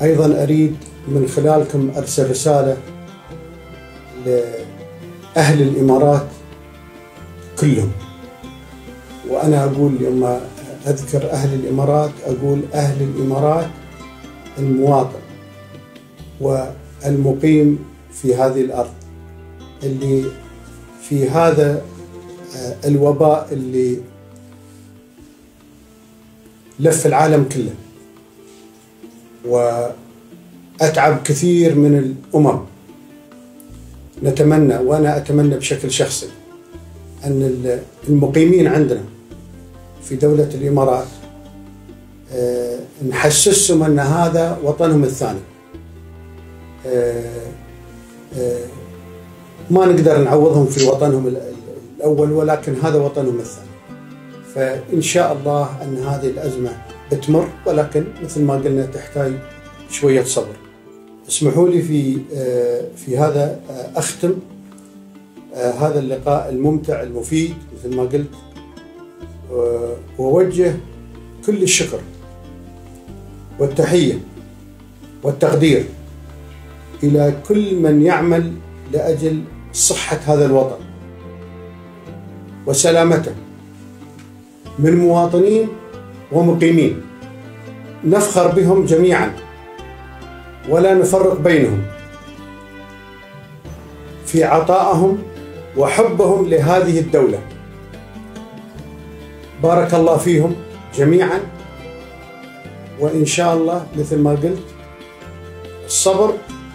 أيضا أريد من خلالكم أرسل رسالة لأهل الإمارات كلهم، وأنا أقول لما أذكر أهل الإمارات أقول أهل الإمارات المواطن والمقيم في هذه الأرض اللي في هذا الوباء اللي لف العالم كله، وأتعب كثير من الأمم. نتمنى وأنا أتمنى بشكل شخصي أن المقيمين عندنا في دولة الإمارات نحسسهم أن هذا وطنهم الثاني. ما نقدر نعوضهم في وطنهم الأول، ولكن هذا وطنهم الثاني. فإن شاء الله أن هذه الأزمة بتمر، ولكن مثل ما قلنا تحتاج شوية صبر. اسمحوا لي في هذا أختم هذا اللقاء الممتع المفيد مثل ما قلت، ووجه كل الشكر والتحية والتقدير إلى كل من يعمل لأجل صحة هذا الوطن وسلامته من مواطنين ومقيمين. نفخر بهم جميعا ولا نفرق بينهم في عطائهم وحبهم لهذه الدولة. بارك الله فيهم جميعا، وإن شاء الله مثل ما قلت الصبر،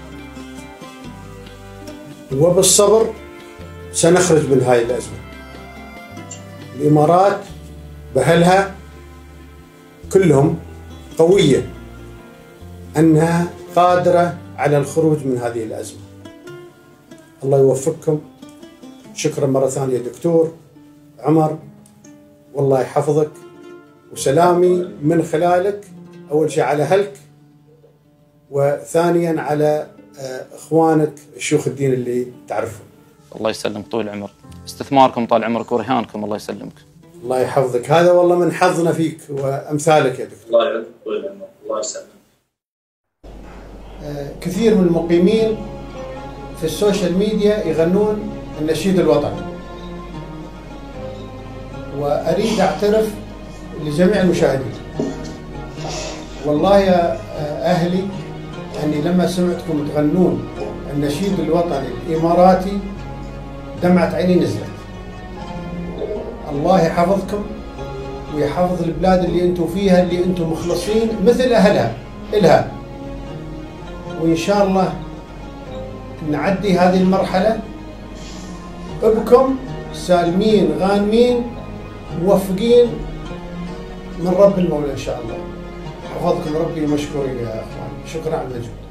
وبالصبر سنخرج من هاي الأزمة. الإمارات بأهلها كلهم قوية أنها قادرة على الخروج من هذه الأزمة. الله يوفقكم. شكرا مرة ثانية دكتور عمر، والله يحفظك، وسلامي من خلالك أول شيء على أهلك، وثانيا على إخوانك شيوخ الدين اللي تعرفهم. الله يسلمك طول العمر، استثماركم طال عمرك ورهانكم، الله يسلمك. الله يحفظك، هذا والله من حظنا فيك وأمثالك يا دكتور. الله يعطيك طول العمر، الله يسلمك. كثير من المقيمين في السوشيال ميديا يغنون النشيد الوطني، وأريد أعترف لجميع المشاهدين، والله يا أهلي أني لما سمعتكم تغنون النشيد الوطني الإماراتي دمعة عيني نزلت. الله يحفظكم ويحفظ البلاد اللي أنتم فيها، اللي أنتم مخلصين مثل أهلها إلها، وإن شاء الله نعدي هذه المرحلة بكم سالمين غانمين موفقين من رب المولى إن شاء الله. حفظكم ربي، مشكورين يا أخوان، شكرا على المجهود.